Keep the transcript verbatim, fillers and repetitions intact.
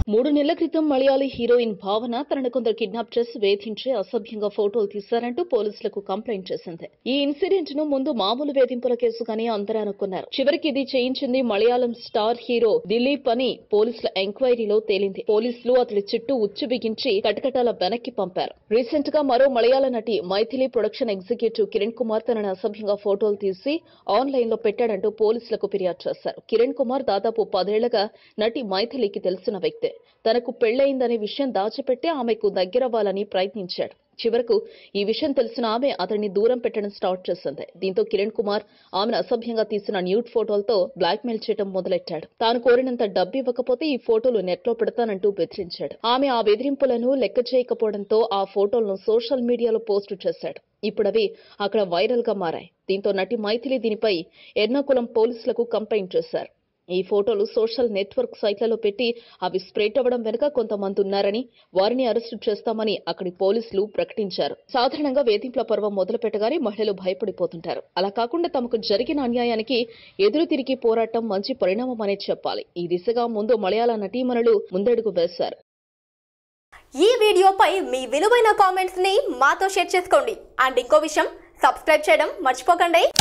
మూడు నెలల క్రితం మలయాళీ హీరోయిన్ భావన తనను కొందరు కిడ్నాప్ చేసి వేధించి అసభ్యంగా ఫోటోలు తీశారంటూ పోలీసులకు కంప్లైంట్ చేసింది. ఈ ఇన్సిడెంట్ ను ముందు మామూలు వేధింపుల కేసుగానే అందరూ అనుకున్నారు. చివరికి ఇది చేయించింది మలయాళం స్టార్ హీరో దిలీప్ అని పోలీసుల ఎంక్వైరీలో తేలింది. పోలీసులు అతడి చుట్టూ ఉచ్చు బిగించి కటకటాల వెనక్కి పంపారు. రీసెంట్ గా మరో మలయాళ నటి మైథిలి ప్రొడక్షన్ ఎగ్జిక్యూటివ్ కిరణ్ కుమార్ తనను అసభ్యంగా ఫోటోలు తీసి ఆన్లైన్ లో పెట్టాడంటూ పోలీసులకు ఫిర్యాదు చేశారు. కిరణ్ కుమార్ దాదాపు పదేళ్లుగా నటి మైథిలికి తెలిసిన వ్యక్తే. తనకు పెళ్లయిందనే విషయం దాచిపెట్టి ఆమెకు దగ్గరవ్వాలని ప్రయత్నించాడు. చివరకు ఈ విషయం తెలిసిన ఆమె అతన్ని దూరం పెట్టడం స్టార్ట్ చేసింది. దీంతో కిరణ్ కుమార్ ఆమెను అసభ్యంగా తీసిన న్యూడ్ ఫోటోలతో బ్లాక్మెయిల్ చేయడం మొదలెట్టాడు. తాను కోరినంత డబ్బు ఇవ్వకపోతే ఈ ఫోటోలు నెట్లో పెడతానంటూ బెదిరించాడు. ఆమె ఆ బెదిరింపులను లెక్క చేయకపోవడంతో ఆ ఫోటోలను సోషల్ మీడియాలో పోస్టు చేశాడు. ఇప్పుడవి అక్కడ వైరల్ గా మారాయి. దీంతో నటి మైథిలి దీనిపై ఎర్నాకుళం పోలీసులకు కంప్లైంట్ చేశారు. ఈ ఫోటోలు సోషల్ నెట్వర్క్ సైట్లలో పెట్టి అవి స్ప్రెడ్ అవ్వడం వెనుక కొంతమంది ఉన్నారని, వారిని అరెస్టు చేస్తామని అక్కడి పోలీసులు ప్రకటించారు. సాధారణంగా వేధింపుల పర్వం మొదలు పెట్టగానే మహిళలు భయపడిపోతుంటారు. అలా కాకుండా తమకు జరిగిన అన్యాయానికి ఎదురు తిరిగి పోరాటం మంచి పరిణామం అనే చెప్పాలి. ఈ దిశగా ముందు మలయాళ నటీమణులు ముందడుగు వేశారు. ఈ వీడియోపై మీ విలువైన కామెంట్స్ ని మాతో షేర్ చేసుకోండి. అండ్ ఇంకో విషయం, సబ్స్క్రైబ్ చేయడం మర్చిపోకండి.